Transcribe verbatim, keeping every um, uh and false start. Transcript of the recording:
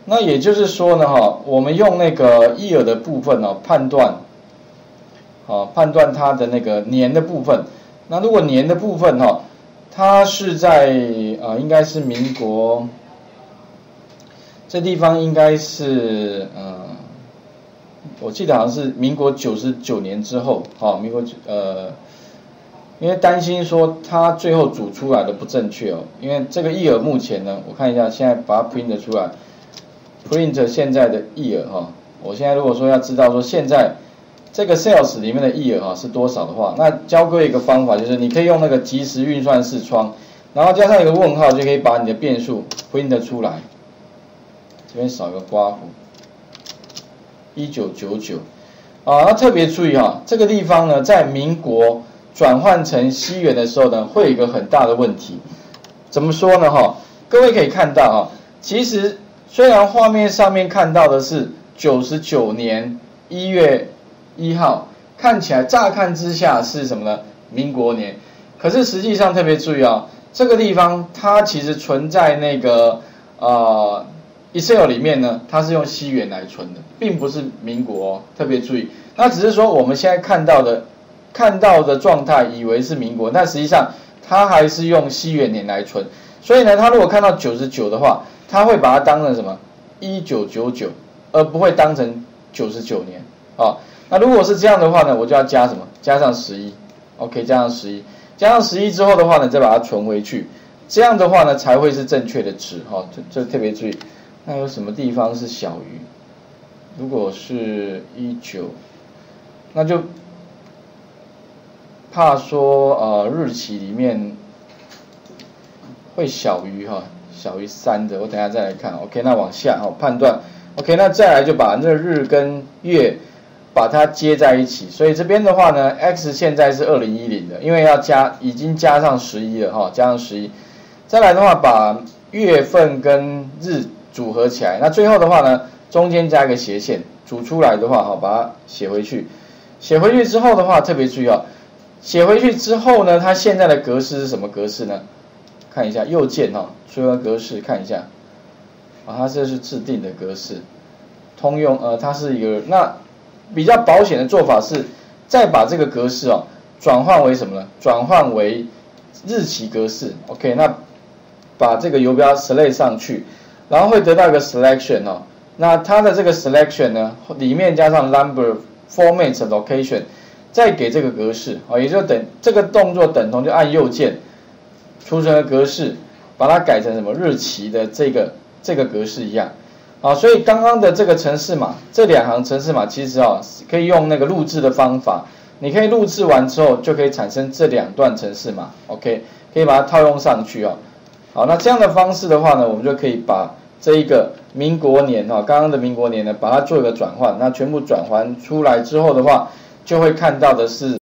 那也就是说呢，哈，我们用那个 year 的部分哦，判断，啊，判断它的那个年的部分。那如果年的部分哈，它是在啊，应该是民国，这地方应该是呃，我记得好像是民国九十九年之后，哈，民国呃。因为担心说它最后组出来的不正确哦，因为这个 year 目前呢，我看一下，现在把它 print 出来 ，print 现在的 year 哈，我现在如果说要知道说现在这个 sales 里面的 year 哈是多少的话，那教各位一个方法，就是你可以用那个即时运算视窗，然后加上一个问号，就可以把你的变数 print 出来。这边少一个括弧，一九九九啊，那特别注意哈，这个地方呢，在民国转换成西元的时候呢，会有一个很大的问题。怎么说呢？哈，各位可以看到啊，其实虽然画面上面看到的是九十九年一月一号，看起来乍看之下是什么呢？民国年，可是实际上特别注意啊，这个地方它其实存在那个呃 Excel 里面呢，它是用西元来存的，并不是民国哦，特别注意。那只是说我们现在看到的。看到的状态以为是民国，但实际上它还是用西元年来存，所以呢，它如果看到九十九的话，它会把它当成什么一九九九，而不会当成九十九年啊。那如果是这样的话呢，我就要加什么？加上十一 ，OK， 加上十一，加上十一之后的话呢，再把它存回去，这样的话呢才会是正确的值哈。这这特别注意。那有什么地方是小于？如果是一九，那就。怕说呃日期里面会小于哈小于三的，我等一下再来看 ，OK， 那往下哈判断 ，OK， 那再来就把那日跟月把它接在一起，所以这边的话呢 ，X 现在是二零一零的，因为要加已经加上十一了哈，加上十一，再来的话把月份跟日组合起来，那最后的话呢，中间加一个斜线，组出来的话哈，把它写回去，写回去之后的话特别注意啊。写回去之后呢，它现在的格式是什么格式呢？看一下右键哈，所有格式看一下，啊，它这是制定的格式，通用呃，它是一个那比较保险的做法是，再把这个格式哦转换为什么呢？转换为日期格式 ，OK， 那把这个游标 select 上去，然后会得到一个 selection 哦，那它的这个 selection 呢，里面加上 number format location。再给这个格式啊，也就等这个动作等同就按右键，储存的格式，把它改成什么日期的这个这个格式一样啊，所以刚刚的这个程式码，这两行程式码其实啊可以用那个录制的方法，你可以录制完之后就可以产生这两段程式码 ，OK， 可以把它套用上去啊。好，那这样的方式的话呢，我们就可以把这一个民国年啊，刚刚的民国年呢，把它做一个转换，那全部转换出来之后的话。就会看到的是